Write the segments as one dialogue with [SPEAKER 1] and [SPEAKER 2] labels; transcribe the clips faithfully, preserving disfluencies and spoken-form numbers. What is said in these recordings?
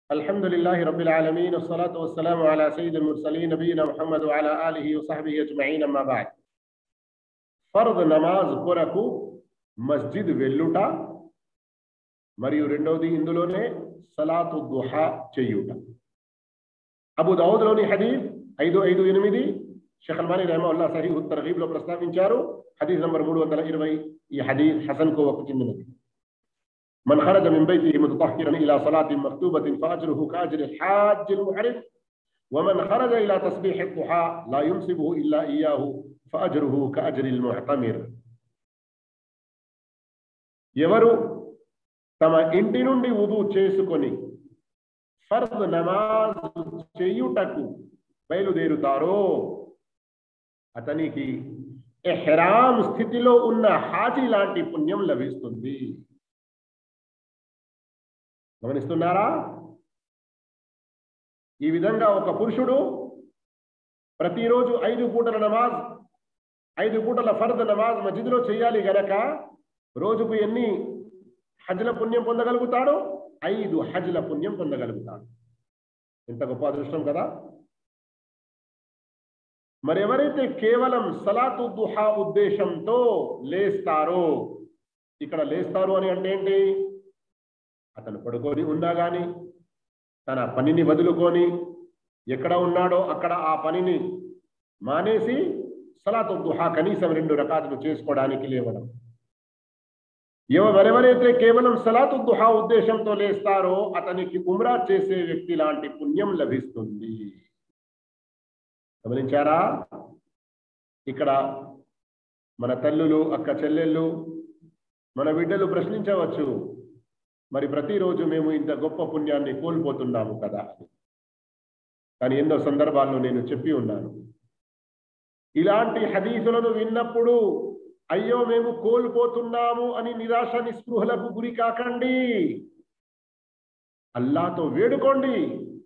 [SPEAKER 1] अल्हम्दुलिल्लाहि रब्बिल आलमीन वस्सलातु वस्सलामु अला सय्यिदिल मुरसलीन नबीना मुहम्मद व अला आलिहि व सहबिहि अज्मईन अम्मा बाद। ఫర్ద్ నమాజ్ కొరకు మస్జిద్ వెళ్ళుట మరియు రెండవది ఇందులోనే సలాతు దుహా చేయుట। అబూ దావూద్లోని హదీస్ ఐదు ఐదు ఎనిమిది షేఖ్ అల్బానీ రహిమహుల్లాహ్ సహీహ్ తర్గీబ్ లో ప్రస్తావించారు। హదీస్ నంబర్ మూడు వందల ఇరవై ఈ హదీస్ హసన్ కు ఒక చెందినది। من خرج من بيته متطهرا الى صلاه مكتوبه فاجره كاجر الحاج المحرم ومن خرج الى تسبيح الضحى لا ينسبه الا اياه فاجره كاجر المعتمر। ఎవరు తమ ఇంటి నుండి వుదు చేసుకొని ఫర్ద్ నమాజ్ చేయుటకు బయలుదేరుతారో అతనికి ఇహ్రామ్ స్థితిలో ఉన్న హాజీ లాంటి పుణ్యం లభిస్తుంది। గమనిస్తున్నారా? ఈ విధంగా ఒక పురుషుడు ప్రతిరోజు ఐదు పూటల నమాజ్ ఐదు పూటల ఫర్ద్ నమాజ్ మస్జిద్లో చేయాలి గనక రోజుకు ఎన్ని హజ్ల పుణ్యం పొందగలుగుతాడు? ఐదు హజ్ల పుణ్యం పొందగలుగుతాడు। ఎంత గొప్ప అదృష్టం కదా! మరి ఎవరైతే కేవలం సలాతు దుహా ఉద్దేశంతో లేస్తారో, ఇక్కడ లేస్తారు అని అంటే ఏంటి? అతను పడుకొని ఉన్నా గాని తన పనిని వదులుకొని ఎక్కడ ఉన్నాడో అక్కడ ఆ పనిని మానేసి సలాతు దుహా కనీసం రెండు రకాతులు చేసుకోవడానికి లేవడం। ఎవరెవరైతే కేవలం సలాతు దుహా ఉద్దేశంతో లేస్తారో అతనికి ఉమ్రా చేసే వ్యక్తి లాంటి పుణ్యం లభిస్తుంది। గమనించారా? ఇక్కడ మన తల్లులు, అక్క చెల్లెళ్ళు, మన బిడ్డలు ప్రశ్నించవచ్చు, మరి ప్రతిరోజు మేము ఇంత గొప్ప పుణ్యాన్ని కోల్పోతున్నాము కదా అని। కానీ ఎన్నో సందర్భాల్లో నేను చెప్పి ఉన్నాను, ఇలాంటి హదీసులను విన్నప్పుడు అయ్యో మేము కోల్పోతున్నాము అని నిరాశ నిస్పృహలకు గురి కాకండి, అల్లాహ్తో వేడుకోండి,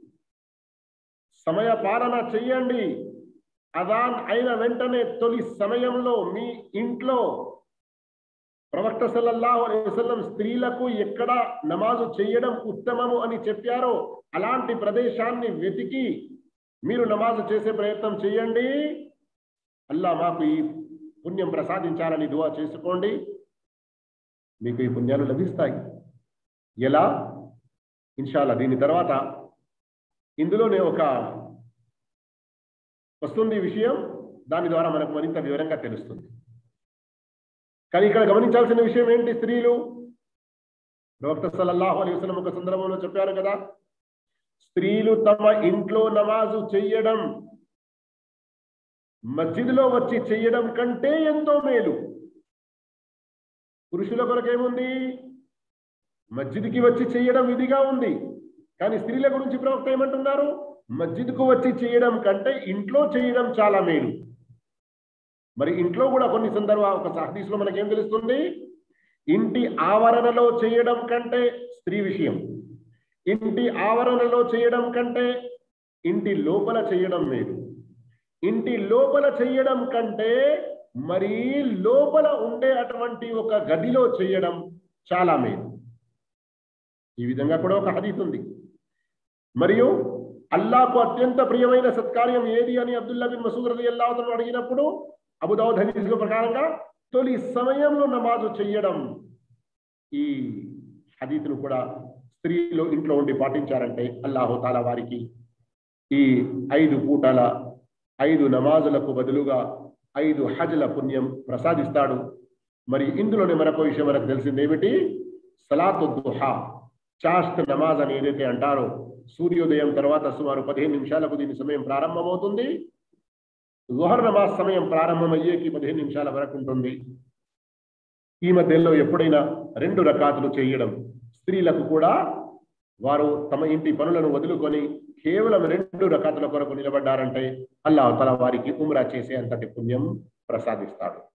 [SPEAKER 1] సమయ పాలన చెయ్యండి। అదాన్ అయిన వెంటనే తొలి సమయంలో మీ ఇంట్లో ప్రవక్త సల్లల్లాహు అలైహి వసల్లం స్త్రీలకు ఎక్కడ నమాజు చేయడం ఉత్తమము అని చెప్పారో అలాంటి ప్రదేశాన్ని వెతికి మీరు నమాజు చేసే ప్రయత్నం చేయండి। అల్లాహ్ మాకు ఈ పుణ్యం ప్రసాదించాలని దువా చేసుకోండి, మీకు ఈ పుణ్యాలు లభిస్తాయి। ఎలా? ఇన్షాల్లా దీని తర్వాత ఇందులోనే ఒక వస్తుంది విషయం, దాని ద్వారా మనకు మరింత వివరంగా తెలుస్తుంది। కానీ ఇక్కడ గమనించాల్సిన విషయం ఏంటి? స్త్రీలు ప్రవక్త సల్లల్లాహు అలైహి వసల్లం ఒక సందర్భంలో చెప్పారు కదా, స్త్రీలు తమ ఇంట్లో నమాజు చెయ్యడం మస్జిద్లో వచ్చి చెయ్యడం కంటే ఎంతో మేలు। పురుషుల కొరకేముంది? మస్జిద్కి వచ్చి చెయ్యడం విధిగా ఉంది, కానీ స్త్రీల గురించి ప్రవక్త ఏమంటున్నారు? మస్జిద్కు వచ్చి చేయడం కంటే ఇంట్లో చేయడం చాలా మేలు। మరి ఇంట్లో కూడా కొన్ని సందర్భాలు ఒక హదీస్లో మనకేం తెలుస్తుంది? ఇంటి ఆవరణలో చేయడం కంటే స్త్రీ విషయం, ఇంటి ఆవరణలో చేయడం కంటే ఇంటి లోపల చేయడం మేలు, ఇంటి లోపల చేయడం కంటే మరీ లోపల ఉండే అటువంటి ఒక గదిలో చేయడం చాలా మేలు। ఈ విధంగా కూడా ఒక హదీస్ ఉంది। మరియు అల్లాహ్కు అత్యంత ప్రియమైన సత్కార్యం ఏది అని అబ్దుల్లా బిన్ మసూద్ రలియల్లాహు అన్హు అడిగినప్పుడు అబూ దావూద్ హదీస్లో ప్రకారంగా తొలి సమయంలో నమాజు చెయ్యడం। ఈ హదీస్ను కూడా స్త్రీలు ఇంట్లో ఉండి పాటించారంటే అల్లాహు తాలా వారికి ఈ ఐదు పూటల ఐదు నమాజులకు బదులుగా ఐదు హజ్ల పుణ్యం ప్రసాదిస్తాడు। మరి ఇందులోనే మరొక విషయం మనకు తెలిసింది ఏమిటి? సలాతు దుహా, చాష్త్ నమాజ్ అని ఏదైతే అంటారో, సూర్యోదయం తర్వాత సుమారు పదిహేను నిమిషాలకు దీని సమయం ప్రారంభమవుతుంది। ज़ुहर నమాజ్ సమయం ప్రారంభమయ్యేకి పదిహేను నిమిషాల వరకు ఉంటుంది। ఈ మధ్యలో ఎప్పుడైనా రెండు రకాతులు చేయడం, స్త్రీలకు కూడా వారు తమ ఇంటి పనులను వదులుకొని కేవలం రెండు రకాతుల కొరకు నిలబడ్డారంటే అల్లాహ్ తఆలా వారికి ఉమ్రా చేసే అంతటి పుణ్యం ప్రసాదిస్తాడు।